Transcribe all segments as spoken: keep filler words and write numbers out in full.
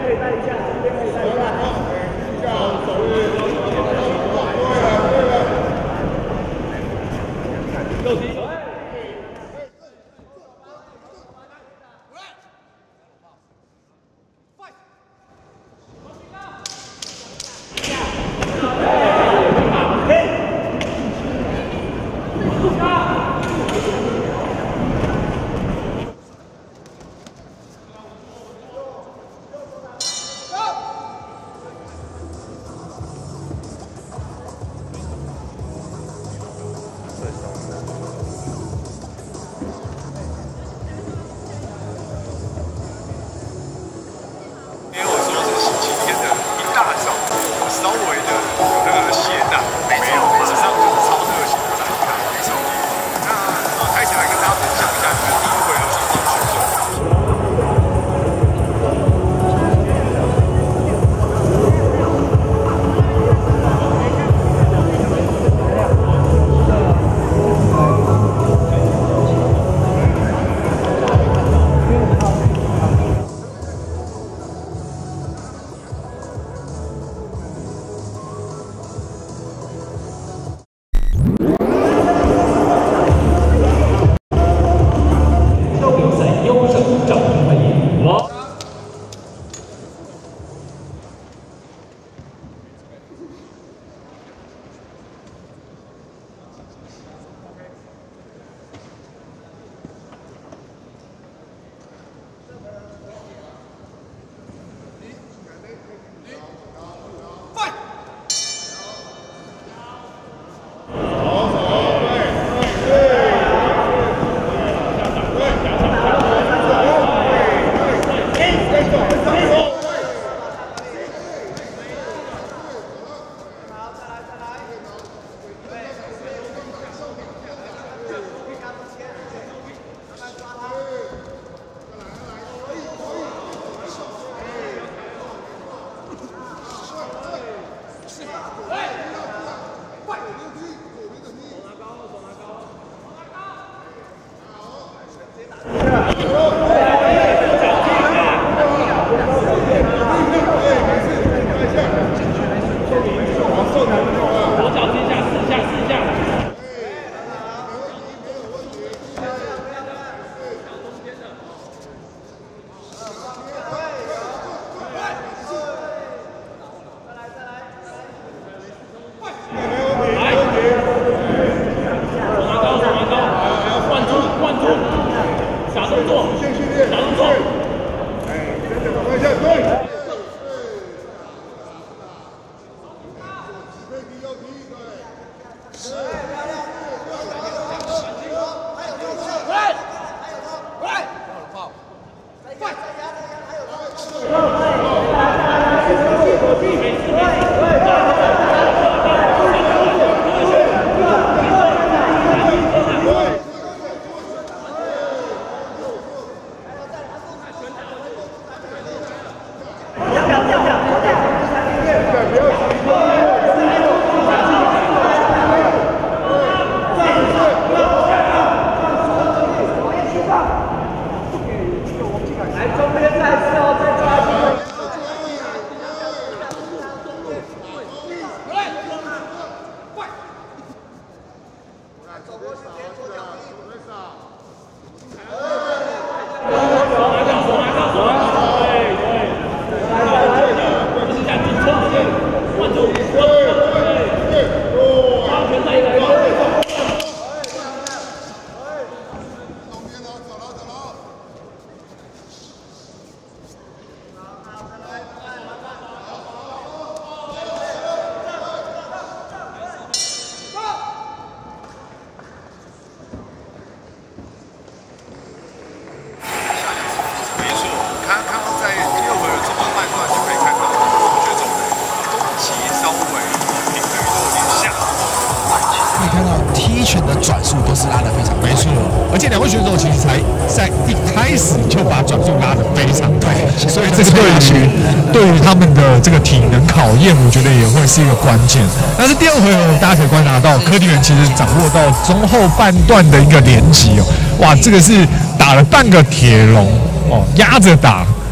这个体能考验，我觉得也会是一个关键。但是第二回合，大家可以观察到，柯迪园其实掌握到中后半段的一个连击哦，哇，这个是打了半个铁笼哦，压着打，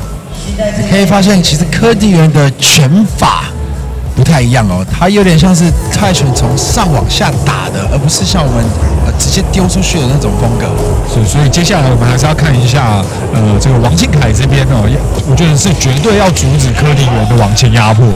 你可以发现，其实柯迪元的拳法不太一样哦，他有点像是泰拳从上往下打的，而不是像我们呃直接丢出去的那种风格。 是，所以接下来我们还是要看一下，呃，这个王庆凯这边哦，我觉得是绝对要阻止柯迪元的往前压迫。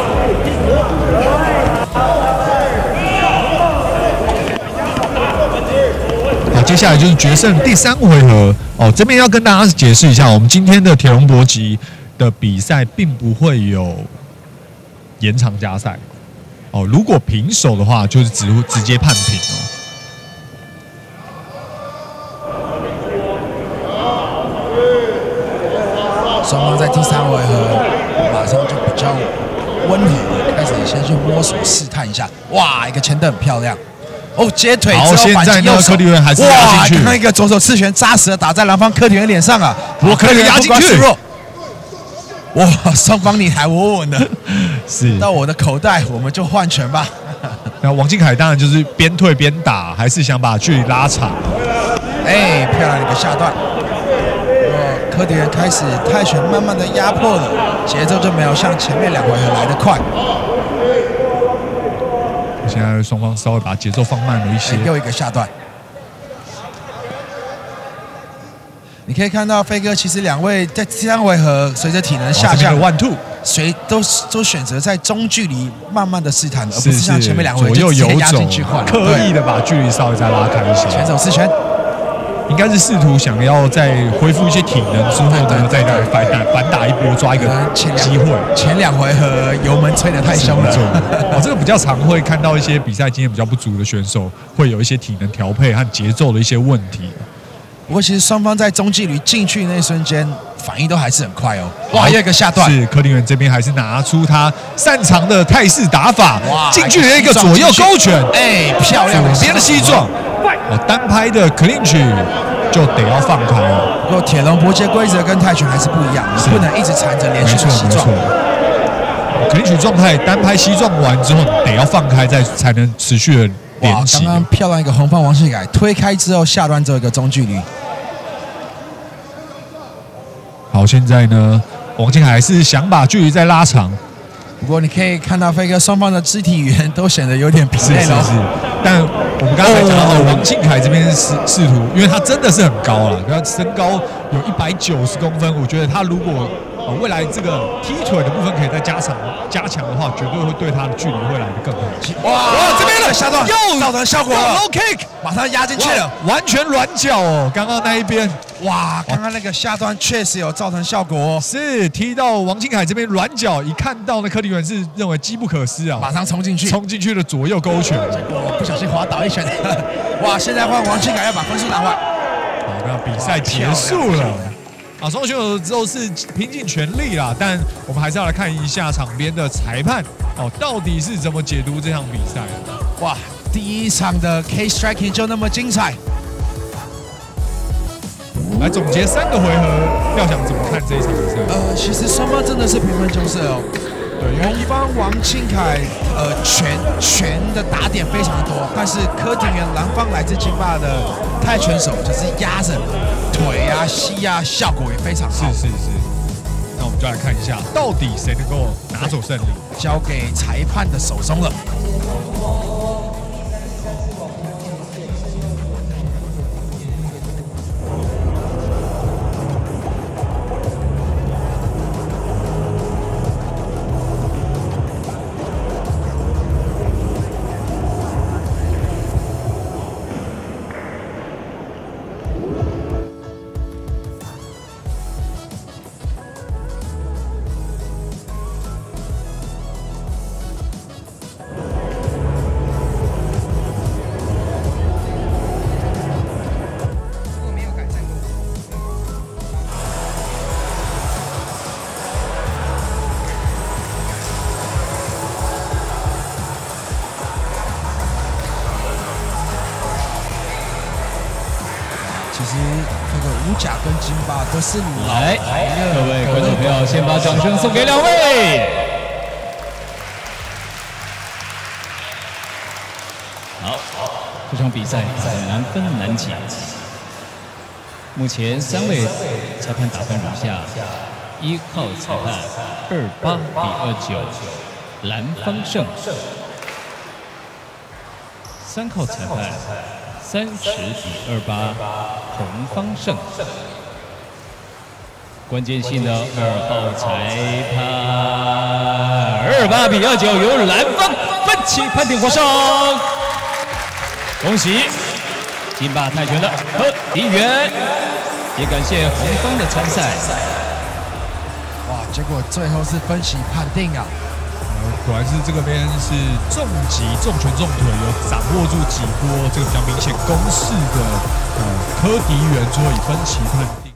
好，接下来就是决胜第三回合哦，这边要跟大家解释一下，我们今天的铁笼搏击的比赛并不会有延长加赛哦，如果平手的话，就是直直接判平哦。 双方在第三回合马上就比较温和，开始先去摸索试探一下。哇，一个前蹬很漂亮。哦，接腿之后反击右手， 柯迪元还是压进去。 刚刚一个左手刺拳扎实的打在蓝方柯迪元脸上啊！ 不过柯迪元压进去。 哇，双方你还我稳的， 是到我的口袋，我们就换拳吧。 那王靖凯当然就是边退边打，还是想把距离拉长。 哎，漂亮的一个下段。柯迪元开始泰拳慢慢的压迫了，节奏就没有像前面两回合来得快。 现在双方稍微把节奏放慢了一些。 又一个下段。你可以看到飞哥，其实两位在第三回合随着体能下降， 万兔， 谁都都选择在中距离慢慢的试探，而不是像前面两回合左右游走，刻意的把距离稍微再拉开一些。 拳手刺拳， 应该是试图想要在恢复一些体能之后呢，再来反打反打一波，抓一个机会。 前两回合油门吹得太凶了， 哦，这个比较常会看到一些比赛经验比较不足的选手，会有一些体能调配和节奏的一些问题。 不过其实双方在中距离进去那一瞬间，反应都还是很快哦。哇，又一个下段。 是柯迪元这边还是拿出他擅长的泰式打法，进去了一个左右勾拳， 哎，漂亮的左边的膝撞。哦，单拍的 clinch 就得要放开了。 不过铁笼搏击规则跟泰拳还是不一样，不能一直缠着连续的膝撞。 clinch状态单拍膝撞完之后，得要放开，再才能持续的连击。 刚刚漂亮一个红方王信凯推开之后下段之后一个中距离。 好，现在呢，王靖凯还是想把距离再拉长。 不过你可以看到飞哥双方的肢体语言都显得有点疲累了。 是是是。但我们刚才讲到王靖凯这边试试图，因为他真的是很高了，他身高有一百九十公分，我觉得他如果呃未来这个踢腿的部分可以再加强加强的话，绝对会对他的距离会来得更好。 哇哇，这边的下段又造成效果了 ，low kick 马上压进去了， 完全软脚哦，刚刚那一边。 哇，刚刚那个下段确实有造成效果哦， 是踢到王靖凯这边软脚，一看到那柯迪元是认为机不可失啊， 马上冲进去， 冲进去的左右勾拳， 结果不小心滑倒一拳，哇！现在换王靖凯要把分数拿回来。 好，那比赛结束了。啊，双方选手都是拼尽全力啦，但我们还是要来看一下场边的裁判哦，到底是怎么解读这场比赛的？ 哇，第一场的 K striking 就那么精彩。 来总结三个回合，要想怎么看这一场比赛？ 呃，其实双方真的是平分秋色哦。对，红方王庆凯，呃，拳拳的打点非常多，但是柯廷元蓝方来自金霸的泰拳手就是压着腿啊、膝啊，效果也非常好。 是是是。那我们就来看一下，到底谁能够拿走胜利？ 交给裁判的手中了。其实这个五甲跟金霸都是老来，各位观众朋友，先把掌声送给两位。好，这场比赛很难分难解。目前三位裁判打分如下： 一号裁判二八比二九，蓝方胜。三号裁判三十比二八，红方胜。关键性的二号裁判二八比二九，由蓝方奋起判定获胜。恭喜金霸泰拳的柯迪元，也感谢红方的参赛。 哇，结果最后是分析判定啊！ 呃，果然是这个边是重击、重拳、重腿，有掌握住几波这个比较明显攻势的呃柯迪元，最后以分歧判定。